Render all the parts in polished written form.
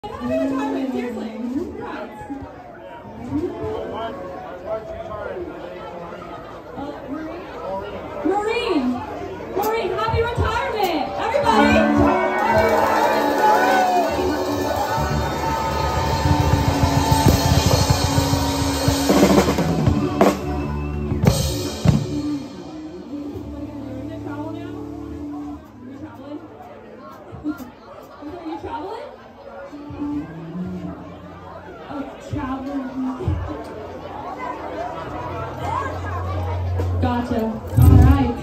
Happy retirement, seriously. Congrats. Maureen, happy retirement, everybody. Happy retirement, Are you traveling? Gotcha. All right.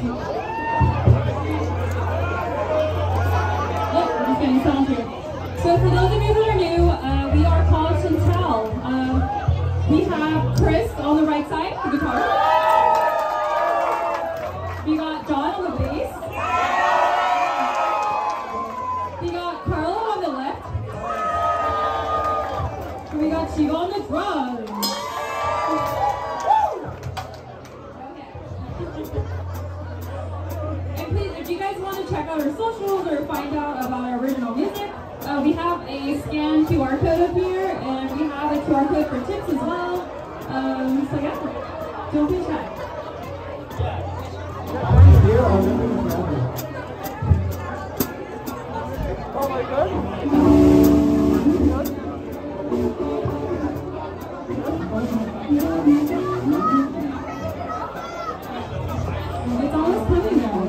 Oh, I'm just getting sound here. So for those of you that are new, we are called Shantel. We have Chris on the right side, the guitar. We got John on the bass. We got Carlo on the left. And we got Chico on the drums. And please, if you guys want to check out our socials or find out about our original music, we have a scan QR code up here, and we have a QR code for tips as well. So yeah, don't be shy. Oh my God. It's always coming now.